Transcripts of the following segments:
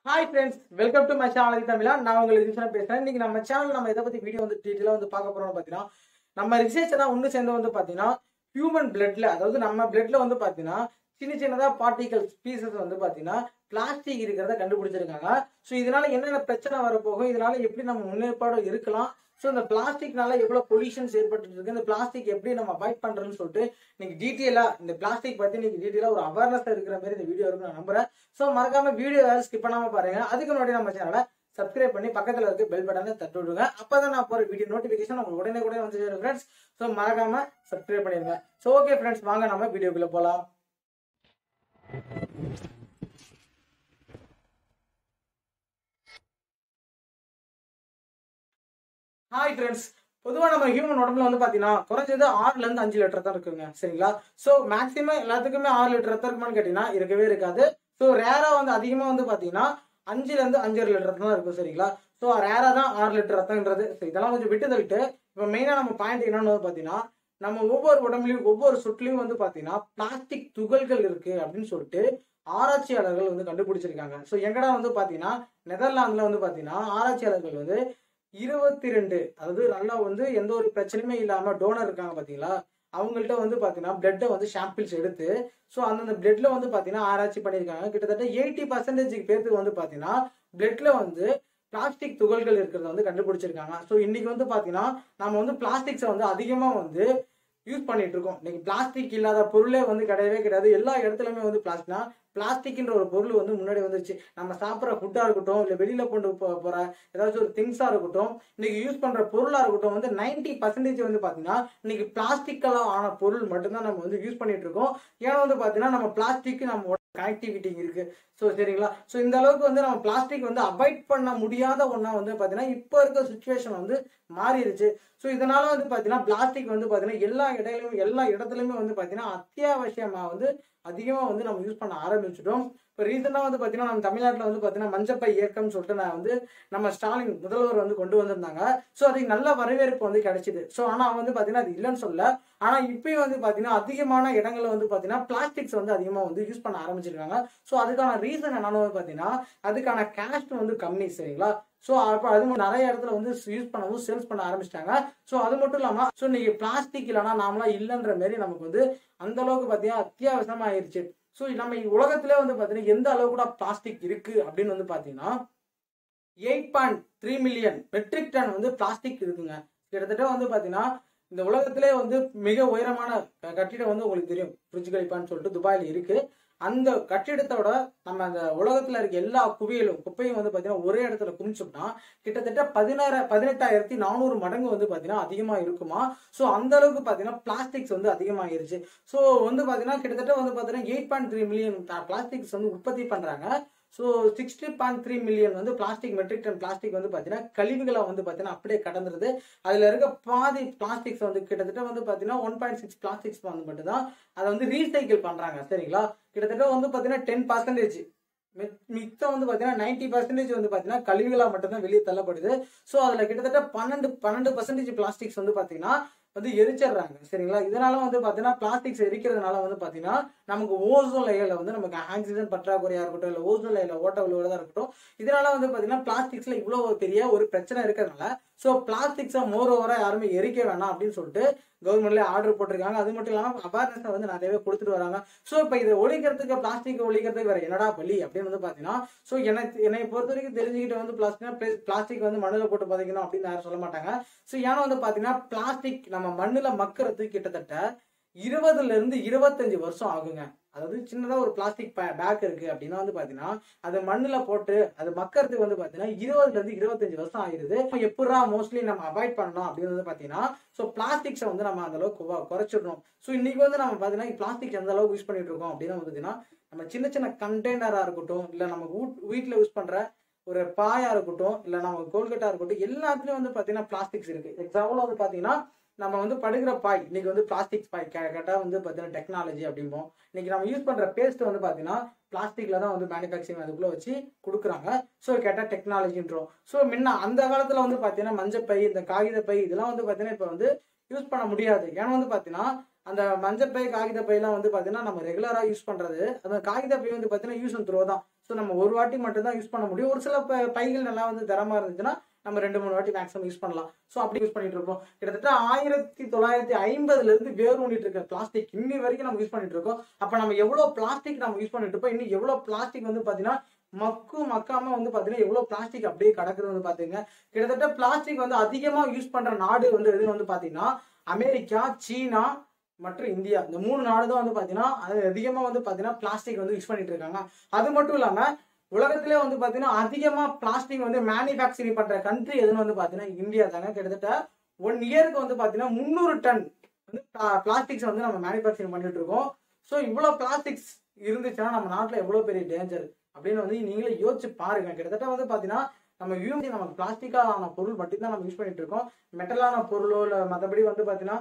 Hi friends, welcome to my channel Aadhi Tamizha. நான் உங்களுக்கு research பேசுறேன். இன்னைக்கு நம்ம சேனல் நம்ம எதை பத்தி வீடியோ வந்து டீடைலா வந்து பார்க்க போறோம்னு பாத்தீங்கன்னா, நம்ம ரிசர்ச் எல்லாம் ஒன்னு சேர்ந்து வந்து பாத்தீங்கன்னா ஹியூமன் பிளட்ல, அதாவது நம்ம பிளட்ல வந்து பாத்தீங்கன்னா சின்ன சின்னதா பார்ட்டிகல்ஸ் பீசஸ் வந்து பாத்தீங்கன்னா பிளாஸ்டிக் இருக்கிறத கண்டுபிடிச்சிருக்காங்க. சோ இதனால என்னென்ன பிரச்சனை வரப்போகும், இதனால எப்படி நம்ம முன்னேற்பாடு இருக்கலாம், சோ இந்த பிளாஸ்டிக்னால எவ்வளவு பொல்யூஷன்ஸ் ஏற்பட்டு இருக்கு, இந்த பிளாஸ்டிக் எப்படி நம்ம அவாய்ட் பண்றோம்னு சொல்லிட்டு நீங்க டீடைலா இந்த பிளாஸ்டிக் பத்தி நீங்க டீடைலா ஒரு அவேர்னஸ் இருக்கிற மாதிரி இந்த வீடியோ இருக்கும் நான் நம்புறேன். சோ மறக்காம வீடியோ ஸ்கிப் பண்ணாம பாருங்க. அதுக்கு முன்னாடி நம்ம சேனலை சப்ஸ்கிரைப் பண்ணி பக்கத்துல இருக்க பெல் பட்டனை தட்டி விடுங்க. அப்பதான் நான் போற வீடியோ நோட்டிபிகேஷன் உங்களுக்கு உடனே வந்து சேரும் ஃப்ரெண்ட்ஸ். சோ மறக்காம சப்ஸ்கிரைப் பண்ணிருங்க. சோ ஓகே ஃப்ரெண்ட்ஸ், வாங்க நம்ம வீடியோக்குள்ள போலாம். ஹாய் ஃப்ரெண்ட்ஸ், பொதுவா நம்ம ஹியூமன் உடம்புல வந்து பாத்தீங்கன்னா குறைஞ்சது 6ல இருந்து 5 லிட்டர் தான் இருக்குங்க. சரிங்களா? சோ மேக்ஸிமம் எல்லாத்துக்குமே 6 லிட்டர் ரத்தம் இருக்குமான்னு கேட்டீங்கன்னா இருக்கவே இருக்காது. சோ ரேரா வந்து அதிகமா வந்து பாத்தீங்கன்னா 5ல இருந்து 5.5 லிட்டர் தான் இருக்கும். சரிங்களா? சோ ரேரா தான் 6 லிட்டர் ரத்தம்ன்றது. இதெல்லாம் கொஞ்சம் விட்டு தள்ளிட்டு இப்ப மெயினா நம்ம பாயிண்ட் என்னன்னு பாத்தீங்கன்னா, நம்ம ஒவ்வொரு உடம்புலயும் ஒவ்வொரு சுற்றுலையும் வந்து பாத்தீங்கன்னா பிளாஸ்டிக் துகள்கள் இருக்கு அப்படின்னு சொல்லிட்டு ஆராய்ச்சியாளர்கள் வந்து கண்டுபிடிச்சிருக்காங்க. சோ எங்கடா வந்து பாத்தீங்கன்னா நெதர்லாந்துல வந்து பாத்தீங்கன்னா ஆராய்ச்சியாளர்கள் வந்து 22, அதாவது நல்லா வந்து எந்த ஒரு பிரச்சனையுமே இல்லாம டோனர் இருக்காங்க பாத்தீங்களா, அவங்கள்ட்ட வந்து பாத்தீங்கன்னா பிளட்டை வந்து சாம்பிள்ஸ் எடுத்து சோ அந்த பிளட்ல வந்து பாத்தீங்கன்னா ஆராய்ச்சி பண்ணியிருக்காங்க. கிட்டத்தட்ட 80% பேருக்கு வந்து பாத்தீங்கன்னா பிளட்ல வந்து பிளாஸ்டிக் துகள்கள் இருக்கிறத வந்து கண்டுபிடிச்சிருக்காங்க. சோ இன்னைக்கு வந்து பாத்தீங்கன்னா நம்ம வந்து பிளாஸ்டிக்ஸை வந்து அதிகமா வந்து யூஸ் பண்ணிட்டு இருக்கோம். இன்னைக்கு பிளாஸ்டிக் இல்லாத பொருளே வந்து கிடையவே கிடையாது. எல்லா இடத்துலயுமே வந்து பிளாஸ்டிக்ன்ற ஒரு பொருள் வந்து முன்னாடி வந்துருச்சு. நம்ம சாப்பிட்ற ஃபுட்டா இருக்கட்டும், இல்ல வெளியில கொண்டு போற ஏதாச்சும் ஒரு திங்ஸா இருக்கட்டும், இன்னைக்கு யூஸ் பண்ற பொருளா இருக்கட்டும், வந்து 90% வந்து பாத்தீங்கன்னா இன்னைக்கு பிளாஸ்டிக்கலா ஆன பொருள் மட்டும்தான் நம்ம வந்து யூஸ் பண்ணிட்டு இருக்கோம். ஏன்னா வந்து பாத்தீங்கன்னா நம்ம பிளாஸ்டிக் நம்ம கனெக்டிவிட்டி இருக்கு. சோ சரிங்களா? சோ இந்த அளவுக்கு வந்து நம்ம பிளாஸ்டிக் வந்து அவாய்ட் பண்ண முடியாத ஒண்ணா வந்து பாத்தீங்கன்னா இப்ப இருக்க சிச்சுவேஷன் வந்து மாறிடுச்சு. சோ இதனால வந்து பாத்தீங்கன்னா பிளாஸ்டிக் வந்து பாத்தீங்கன்னா எல்லா இடத்துலயுமே வந்து பாத்தீங்கன்னா அத்தியாவசியமா வந்து அதிகமா வந்து நம்ம யூஸ் பண்ண ஆரம்பிச்சிட்டோம். இப்போ ரீசெண்டா வந்து பாத்தீங்கன்னா நம்ம தமிழ்நாட்டுல வந்து பாத்தீங்கன்னா மஞ்சப்பை இயக்கம்னு சொல்லிட்டு நான் வந்து நம்ம ஸ்டாலின் முதல்வர் வந்து கொண்டு வந்திருந்தாங்க. சோ அதுக்கு நல்ல வரவேற்பு வந்து கிடைச்சிது. சோ ஆனா வந்து பாத்தீங்கன்னா அது இல்லைன்னு சொல்ல, ஆனா இப்பயும் வந்து பாத்தீங்கன்னா அதிகமான இடங்கள்ல வந்து பாத்தீங்கன்னா பிளாஸ்டிக்ஸ் வந்து அதிகமா வந்து யூஸ் பண்ண ஆரம்பிச்சிருக்காங்க. சோ அதுக்கான ரீசன் என்னன்னு வந்து பாத்தீங்கன்னா அதுக்கான காஸ்ட் வந்து கம்மி. சரிங்களா? சோ அப்ப அது நிறைய இடத்துல வந்து யூஸ் பண்ணவும் சேல்ஸ் பண்ண ஆரம்பிச்சிட்டாங்க. சோ அது மட்டும் இல்லாம சோ நீங்க பிளாஸ்டிக் இல்லைன்னா நாமளா இல்லைன்ற மாதிரி நமக்கு வந்து அந்த அளவுக்கு பாத்தீங்கன்னா அத்தியாவசியமா ஆயிருச்சு. சோ நம்ம உலகத்திலே வந்து பாத்தீங்கன்னா எந்த அளவுக்கு கூட பிளாஸ்டிக் இருக்கு அப்படின்னு வந்து பாத்தீங்கன்னா 8.3 மில்லியன் மெட்ரிக் டன் வந்து பிளாஸ்டிக் இருக்குங்க. கிட்டத்தட்ட வந்து பாத்தீங்கன்னா இந்த உலகத்திலே வந்து மிக உயரமான கட்டிடம் வந்து உங்களுக்கு தெரியும், புர்ஜ் கலிஃபான்னு சொல்லிட்டு துபாயில இருக்கு. அந்த கட்டிடத்தோட நம்ம அந்த உலகத்துல இருக்க எல்லா குப்பையும் வந்து பாத்தீங்கன்னா ஒரே இடத்துல குமிச்சோம்னா கிட்டத்தட்ட 18,400 மடங்கு வந்து பாத்தீங்கன்னா அதிகமா இருக்குமா. சோ அந்த அளவுக்கு பாத்தீங்கன்னா பிளாஸ்டிக்ஸ் வந்து அதிகமாயிருச்சு. சோ வந்து பாத்தீங்கன்னா கிட்டத்தட்ட வந்து பாத்தீங்கன்னா 8.3 மில்லியன் பிளாஸ்டிக்ஸ் வந்து உற்பத்தி பண்றாங்க. ஸோ 60.3 மில்லியன் வந்து பிளாஸ்டிக் மெட்ரிக் டன் பிளாஸ்டிக் வந்து பார்த்தீங்கன்னா கழிவுகளை வந்து பார்த்தீங்கன்னா அப்படியே கடந்துருது. அதில் இருக்க பாதி பிளாஸ்டிக்ஸ் வந்து கிட்டத்தட்ட வந்து பார்த்தீங்கன்னா 1.6 பிளாஸ்டிக்ஸ் வந்து மட்டும்தான் அதை வந்து ரீசைக்கிள் பண்ணுறாங்க. சரிங்களா? கிட்டத்தட்ட வந்து பார்த்தீங்கன்னா 10% மிச்சம் வந்து பார்த்தீங்கன்னா 90% வந்து பார்த்தீங்கன்னா கழிவுகளாக மட்டும்தான் வெளியே தள்ளப்படுது. ஸோ அதில் கிட்டத்தட்ட 12% பிளாஸ்டிக்ஸ் வந்து பார்த்தீங்கன்னா வந்து எரிச்சிடுறாங்க. சரிங்களா? இதனால வந்து பாத்தீங்கன்னா பிளாஸ்டிக்ஸ் எரிக்கிறதுனால வந்து பாத்தீங்கன்னா நமக்கு ஓசோன் லேயர்ல வந்து நமக்கு ஆக்சிஜன் பற்றாக்குறையா இருக்கட்டும், இல்ல ஓசோன் லேயர்ல ஓட்ட விழுவதா இருக்கட்டும், இதனால வந்து பாத்தீங்கன்னா பிளாஸ்டிக்ஸ்ல இவ்வளவு பெரிய ஒரு பிரச்சனை இருக்கிறதுனால சோ பிளாஸ்டிக்ஸை ஓவரா யாருமே எரிக்க வேணாம் அப்படின்னு சொல்லிட்டு கவர்மெண்ட்ல ஆர்டர் போட்டிருக்காங்க. அது மட்டும் இல்லாம அவேர்னஸ் வந்து நிறையவே கொடுத்துட்டு வராங்க. சோ இப்ப இதை ஒழிக்கிறதுக்கு பிளாஸ்டிக் ஒழிக்கிறதுக்கு வேற என்னடா வழி அப்படின்னு வந்து பாத்தீங்கன்னா சோ என்னை பொறுத்த வரைக்கும் தெரிஞ்சுக்கிட்டு வந்து பிளாஸ்டிக் வந்து மண்ணுல போட்டு புதைக்கணும் அப்படின்னு யாரும் சொல்ல மாட்டாங்க. சோ ஏன்னா வந்து பாத்தீங்கன்னா பிளாஸ்டிக் நம்ம மண்ணுல மக்கிறதுக்கு கிட்டத்தட்ட 20ல இருந்து 25 வருஷம் ஆகுங்க. அதாவது சின்னதா ஒரு பிளாஸ்டிக் பேக் இருக்கு அப்படின்னா வந்து பாத்தீங்கன்னா அது மண்ணுல போட்டு அது மக்கறதுக்கு வந்து பாத்தீங்கன்னா 20ல இருந்து 25 வருஷம் ஆயிருது. எப்படா மோஸ்ட்லி நம்ம அவாய்ட் பண்ணணும் அப்படின்னு வந்து பாத்தீங்கன்னா சோ பிளாஸ்டிக்ஸை வந்து நம்ம அந்த அளவுக்கு குறைச்சிடணும். சோ இன்னைக்கு வந்து நம்ம பாத்தீங்கன்னா பிளாஸ்டிக் எந்த அளவுக்கு யூஸ் பண்ணிட்டு இருக்கோம் அப்படின்னு பாத்தீங்கன்னா நம்ம சின்ன சின்ன கண்டெய்னரா இருக்கட்டும், இல்ல நம்ம வீட்டுல யூஸ் பண்ற ஒரு பாயா இருக்கட்டும், இல்ல நம்ம கோல்கட்டா இருக்கட்டும், எல்லாத்துலயும் வந்து பாத்தீங்கன்னா பிளாஸ்டிக்ஸ் இருக்கு. எக்ஸாம்பிள் வந்து பாத்தீங்கன்னா நம்ம வந்து படுகிற பாய் இன்னைக்கு வந்து பிளாஸ்டிக் பாய் கேட்டா வந்து பாத்தீங்கன்னா டெக்னாலஜி அப்படிம்போம். இன்னைக்கு நம்ம யூஸ் பண்ற பேஸ்ட் வந்து பாத்தீங்கன்னா பிளாஸ்டிக்ல தான் வந்து மேனுஃபேக்சரிங் அதுக்குள்ள வச்சு கொடுக்குறாங்க. ஸோ கேட்டா டெக்னாலஜின்றோம். ஸோ முன்ன அந்த காலத்துல வந்து பாத்தீங்கன்னா மஞ்சப்பை, இந்த காகித பை இதெல்லாம் வந்து பாத்தீங்கன்னா இப்ப வந்து யூஸ் பண்ண முடியாது. ஏன்னா வந்து பாத்தீங்கன்னா அந்த மஞ்சப்பை காகித பை எல்லாம் வந்து பாத்தீங்கன்னா நம்ம ரெகுலரா யூஸ் பண்றது, அந்த காகித பை வந்து பாத்தீங்கன்னா யூஸ் அண்ட் த்ரோ தான். ஸோ நம்ம ஒரு வாட்டி மட்டும் தான் யூஸ் பண்ண முடியும். ஒரு சில பைகள் நல்லா வந்து தரமா இருந்துச்சுன்னா நம்ம 2-3 வாட்டி மேக்ஸிமம் யூஸ் பண்ணலாம். ஸோ அப்படி யூஸ் பண்ணிட்டு இருப்போம். கிட்டத்தட்ட 1950ல இருந்து வேரூண்டிட்டு இருக்க பிளாஸ்டிக் இன்னி வரைக்கும் நம்ம யூஸ் பண்ணிட்டு இருக்கோம். அப்ப நம்ம எவ்வளவு பிளாஸ்டிக் நம்ம யூஸ் பண்ணிட்டு இருப்போம், இன்னும் எவ்வளவு பிளாஸ்டிக் வந்து பாத்தீங்கன்னா மக்காம வந்து பாத்தீங்கன்னா எவ்வளவு பிளாஸ்டிக் அப்படியே கிடக்குது வந்து பாத்தீங்க. கிட்டத்தட்ட பிளாஸ்டிக் வந்து அதிகமா யூஸ் பண்ற நாடு வந்து எதுன்னு வந்து பாத்தீங்கன்னா அமெரிக்கா, சீனா மற்றும் இந்தியா. இந்த 3 நாடு தான் வந்து பாத்தீங்கன்னா அது அதிகமா வந்து பாத்தீங்கன்னா பிளாஸ்டிக் வந்து யூஸ் பண்ணிட்டு இருக்காங்க. அது மட்டும் இல்லாம உலகத்திலே வந்து பாத்தீங்கன்னா அதிகமா பிளாஸ்டிக் வந்து மேனுஃபேக்சரிங் பண்ற கண்ட்ரி எதுன்னு வந்து பாத்தீங்கன்னா இந்தியா தாங்க. கிட்டத்தட்ட 1 இயருக்கு வந்து பாத்தீங்கன்னா 300 டன் வந்து பிளாஸ்டிக்ஸ் வந்து நம்ம மேனுஃபேக்சரிங் பண்ணிட்டு இருக்கோம். ஸோ இவ்வளவு பிளாஸ்டிக்ஸ் இருந்துச்சுன்னா நம்ம நாட்டுல எவ்வளவு பெரிய டேஞ்சர் அப்படின்னு வந்து நீங்களே யோசிச்சு பாருங்க. கிட்டத்தட்ட வந்து பாத்தீங்கன்னா நம்ம நமக்கு பிளாஸ்டிக்கான பொருள் மட்டும் தான் நம்ம யூஸ் பண்ணிட்டு இருக்கோம். மெட்டலான பொருளோ இல்ல மற்றபடி வந்து பாத்தீங்கன்னா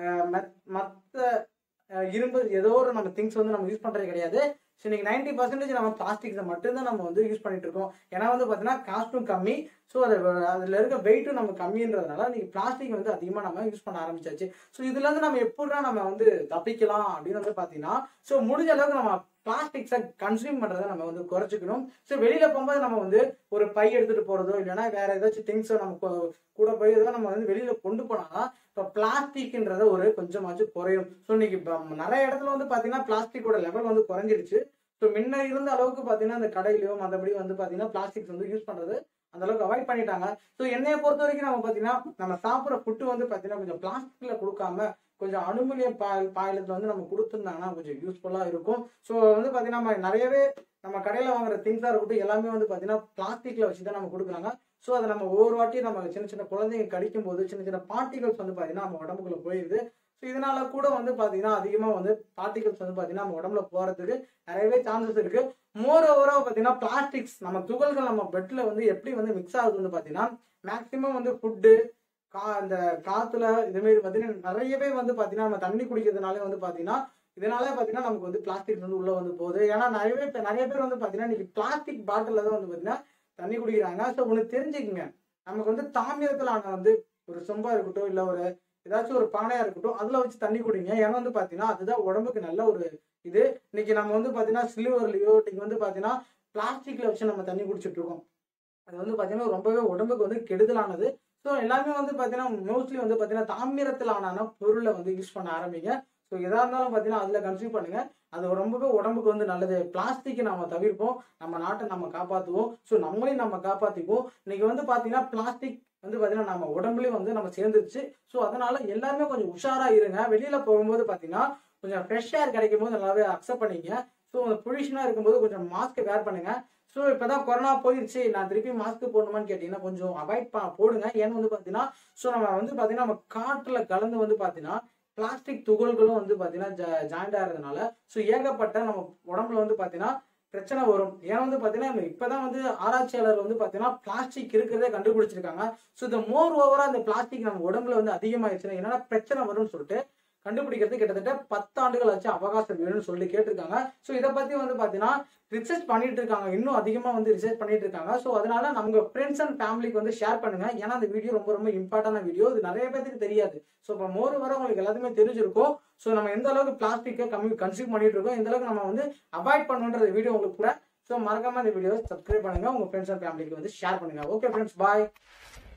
மற்ற இரும்பு ஏதோ ஒரு நம்ம திங்ஸ் வந்து நம்ம யூஸ் பண்றது கிடையாது. ஸோ இன்னைக்கு 90% நம்ம பிளாஸ்டிக்ஸை மட்டும்தான் நம்ம வந்து யூஸ் பண்ணிட்டு இருக்கோம். ஏன்னா வந்து பாத்தீங்கன்னா காஸ்ட்டும் கம்மி, ஸோ அதுல இருக்க வெயிட்டும் நம்ம கம்மின்றதுனால இன்னைக்கு பிளாஸ்டிக் வந்து அதிகமா நம்ம யூஸ் பண்ண ஆரம்பிச்சாச்சு. ஸோ இதுல இருந்து நம்ம எப்படிதான் நம்ம வந்து தப்பிக்கலாம் அப்படின்னு வந்து பாத்தீங்கன்னா ஸோ முடிஞ்ச அளவுக்கு நம்ம பிளாஸ்டிக்ஸை கன்சியூம் பண்றதை நம்ம வந்து குறைச்சிக்கணும். ஸோ வெளியில போகும்போது நம்ம வந்து ஒரு பை எடுத்துட்டு போறதோ இல்லைன்னா வேற ஏதாச்சும் திங்ஸோ நம்ம கூட போய் ஏதோ நம்ம வந்து வெளியில கொண்டு போனா இப்போ பிளாஸ்டிக்ன்றத ஒரு கொஞ்சமாச்சும் குறையும். ஸோ இன்னைக்கு நிறைய இடத்துல வந்து பாத்தீங்கன்னா பிளாஸ்டிக்கோட லெவல் வந்து குறைஞ்சிருச்சு. ஸோ முன்ன இருந்த அளவுக்கு பாத்தீங்கன்னா அந்த கடையிலயோ மற்றபடி வந்து பாத்தீங்கன்னா பிளாஸ்டிக்ஸ் வந்து யூஸ் பண்றது அந்த அளவுக்கு அவாய்ட் பண்ணிட்டாங்க. ஸோ என்னைய பொறுத்த வரைக்கும் நம்ம பாத்தீங்கன்னா நம்ம சாப்பிட்ற ஃபுட்டு வந்து பாத்தீங்கன்னா கொஞ்சம் பிளாஸ்டிக்ல கொடுக்காம கொஞ்சம் அலுமினியம் பாயிலத்துல வந்து நம்ம கொடுத்துருந்தாங்கன்னா கொஞ்சம் யூஸ்ஃபுல்லா இருக்கும். ஸோ வந்து பாத்தீங்கன்னா நம்ம நிறையவே நம்ம கடையில வாங்குற திங்ஸா இருக்கட்டும் எல்லாமே வந்து பாத்தீங்கன்னா பிளாஸ்டிக்ல வச்சுதான் நம்ம கொடுக்குறாங்க. ஸோ அதை நம்ம ஒவ்வொரு வாட்டியும் நம்ம சின்ன சின்ன குழந்தைங்க கடிக்கும் போது சின்ன சின்ன பார்ட்டிகல்ஸ் வந்து பாத்தீங்கன்னா நம்ம உடம்புக்குள்ள போயிருது. ஸோ இதனால கூட வந்து பாத்தீங்கன்னா அதிகமா வந்து பார்ட்டிகல்ஸ் வந்து பாத்தீங்கன்னா நம்ம உடம்புல போறதுக்கு நிறையவே சான்சஸ் இருக்கு. மோர் ஓவரா பாத்தீங்கன்னா பிளாஸ்டிக்ஸ் நம்ம துகள்கள் நம்ம பெட்ல வந்து எப்படி வந்து மிக்ஸ் ஆகுது வந்து பாத்தீங்கன்னா மேக்சிமம் வந்து ஃபுட்டு இந்த காத்துல இது மாதிரி பாத்தீங்கன்னா நிறையவே வந்து பாத்தீங்கன்னா நம்ம தண்ணி குடிக்கிறதுனால வந்து பாத்தீங்கன்னா இதனால பாத்தீங்கன்னா நமக்கு வந்து பிளாஸ்டிக் வந்து உள்ள வந்து போகுது. ஏன்னா நிறைய பேர் வந்து பாத்தீங்கன்னா இன்னைக்கு பிளாஸ்டிக் பாட்டில் தான் வந்து பாத்தீங்கன்னா தண்ணி குடிக்கிறாங்க. ஸோ உங்களுக்கு தெரிஞ்சுக்குங்க, நமக்கு வந்து தாமிரத்திலான வந்து ஒரு சொம்பா இருக்கட்டும் இல்ல ஒரு ஏதாச்சும் ஒரு பானையா இருக்கட்டும் அதுல வச்சு தண்ணி குடிங்க. ஏன்னா வந்து பாத்தீங்கன்னா அதுதான் உடம்புக்கு நல்ல ஒரு இது. இன்னைக்கு நம்ம வந்து பாத்தீங்கன்னா சில்வர்லயோ இன்னைக்கு வந்து பாத்தீங்கன்னா பிளாஸ்டிக்ல வச்சு நம்ம தண்ணி குடிச்சிட்டு இருக்கோம். அது வந்து பாத்தீங்கன்னா ரொம்பவே உடம்புக்கு வந்து கெடுதலானது. ஸோ எல்லாமே வந்து பாத்தீங்கன்னா மோஸ்ட்லி வந்து பாத்தீங்கன்னா தாமிரத்திலான பொருளை வந்து யூஸ் பண்ண ஆரம்பிங்க. ஸோ எதா இருந்தாலும் பாத்தீங்கன்னா அதுல கன்சியூம் பண்ணுங்க. அது ரொம்பவே உடம்புக்கு வந்து நல்லது. பிளாஸ்டிக்கை நம்ம தவிர்ப்போம், நம்ம நாட்டை நம்ம காப்பாற்றுவோம். ஸோ நம்மளையும் நம்ம காப்பாத்திக்குவோம். இன்னைக்கு வந்து பாத்தீங்கன்னா பிளாஸ்டிக் வந்து பாத்தீங்கன்னா நம்ம உடம்புலயும் வந்து நம்ம சேர்ந்துருச்சு. ஸோ அதனால எல்லாருமே கொஞ்சம் உஷாரா இருங்க. வெளியில போகும்போது பாத்தீங்கன்னா கொஞ்சம் ஃப்ரெஷ் ஏர் கிடைக்கும் போது நல்லாவே அக்செப்ட் பண்ணிங்க. ஸோ பொல்யூஷனா இருக்கும்போது கொஞ்சம் மாஸ்க் வேர் பண்ணுங்க. ஸோ இப்பதான் கொரோனா போயிருச்சு, நான் திருப்பி மாஸ்க் போடணுமான்னு கேட்டீங்கன்னா கொஞ்சம் அவாய்ட் போடுங்க. ஏன்னு வந்து பாத்தீங்கன்னா ஸோ நம்ம வந்து பாத்தீங்கன்னா நம்ம காற்றுல கலந்து வந்து பாத்தீங்கன்னா பிளாஸ்டிக் துகள்களும் வந்து பாத்தீங்கன்னா ஜாயிண்ட் ஆகிறதுனால ஸோ ஏகப்பட்ட நம்ம உடம்புல வந்து பாத்தீங்கன்னா பிரச்சனை வரும். ஏன் வந்து பாத்தீங்கன்னா இப்பதான் வந்து ஆராய்ச்சியாளர் வந்து பாத்தீங்கன்னா பிளாஸ்டிக் இருக்கிறதே கண்டுபிடிச்சிருக்காங்க. ஸோ இந்த மோர் ஓவரா இந்த பிளாஸ்டிக் நம்ம உடம்புல வந்து அதிகமாயிடுச்சுன்னா என்னன்னா பிரச்சனை வரும்னு சொல்லிட்டு கண்டுபிடிக்கிறது கிட்டத்தட்ட 10 ஆண்டுகள் ஆச்சு அவகாசம் வேணும்னு சொல்லி கேட்டிருக்காங்க. ஸோ இதை பத்தி வந்து பாத்தீங்கன்னா ரிசர்ச் பண்ணிட்டு இருக்காங்க, இன்னும் அதிகமா வந்து ரிசர்ச் பண்ணிட்டு இருக்காங்க. ஸோ அதனால நம்ம ஃப்ரெண்ட்ஸ் அண்ட் ஃபேமிலிக்கு வந்து ஷேர் பண்ணுங்க. ஏன்னா அந்த வீடியோ ரொம்ப ரொம்ப இம்பார்ட்டன்டான வீடியோ, இது நிறைய பேருக்கு தெரியாது. ஸோ இப்போ மோர் வர உங்களுக்கு எல்லாத்துமே தெரிஞ்சிருக்கும். ஸோ நம்ம எந்த அளவுக்கு பிளாஸ்டிக்கை கன்சியூம் பண்ணிட்டு இருக்கோம், எந்த அளவுக்கு நம்ம வந்து அவாய்ட் பண்ணுன்ற வீடியோ உங்களுக்கு கூட. ஸோ மறக்காம இந்த வீடியோ சப்ஸ்கிரைப் பண்ணுங்க, உங்க ஃப்ரெண்ட்ஸ் அண்ட் ஃபேமிலிக்கு வந்து ஷேர் பண்ணுங்க. ஓகே ஃப்ரெண்ட்ஸ், பாய்.